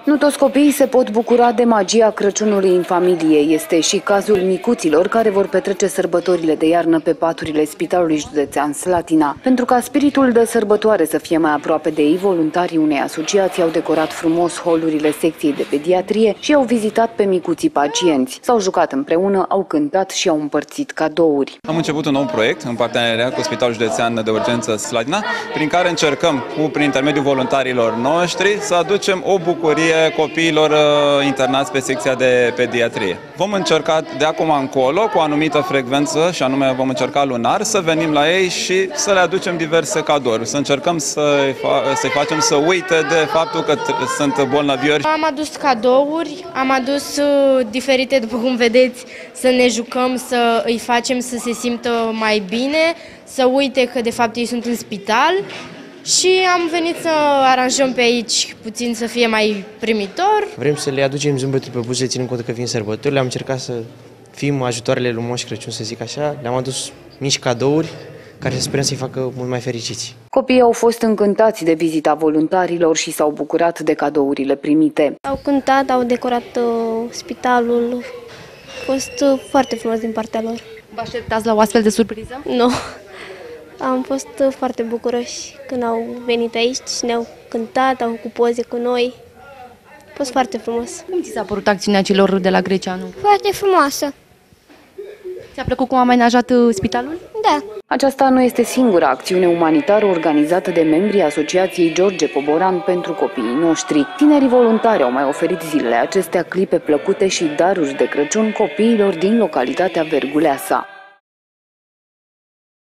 Nu toți copiii se pot bucura de magia Crăciunului în familie. Este și cazul micuților care vor petrece sărbătorile de iarnă pe paturile Spitalului Județean Slatina. Pentru ca spiritul de sărbătoare să fie mai aproape de ei, voluntarii unei asociații au decorat frumos holurile secției de pediatrie și au vizitat pe micuții pacienți. S-au jucat împreună, au cântat și au împărțit cadouri. Am început un nou proiect în parteneriat cu Spitalul Județean de Urgență Slatina, prin care încercăm, prin intermediul voluntarilor noștri, să aducem o bucurie copiilor internați pe secția de pediatrie. Vom încerca de acum încolo, cu o anumită frecvență, și anume vom încerca lunar, să venim la ei și să le aducem diverse cadouri. Să încercăm să-i facem să uite de faptul că sunt bolnaviori. Am adus cadouri, am adus diferite, după cum vedeți, să ne jucăm, să îi facem să se simtă mai bine, să uite că de fapt ei sunt în spital. Și am venit să aranjăm pe aici puțin să fie mai primitor. Vrem să le aducem zâmbetul pe buze, ținând cont că vin sărbătorile. Am încercat să fim ajutoarele lui Moș Crăciun, să zic așa. Le-am adus mici cadouri care sperăm să-i facă mult mai fericiți. Copiii au fost încântați de vizita voluntarilor și s-au bucurat de cadourile primite. Au cântat, au decorat spitalul. A fost foarte frumos din partea lor. Vă așteptați la o astfel de surpriză? Nu. Am fost foarte bucuroși când au venit aici și ne-au cântat, au făcut poze cu noi. A fost foarte frumos. Cum ți s-a părut acțiunea celor de la Greceanu? Foarte frumoasă. Ți-a plăcut cum a amenajat spitalul? Da. Aceasta nu este singura acțiune umanitară organizată de membrii Asociației George Poboran pentru copiii noștri. Tinerii voluntari au mai oferit zilele acestea clipe plăcute și daruri de Crăciun copiilor din localitatea Verguleasa.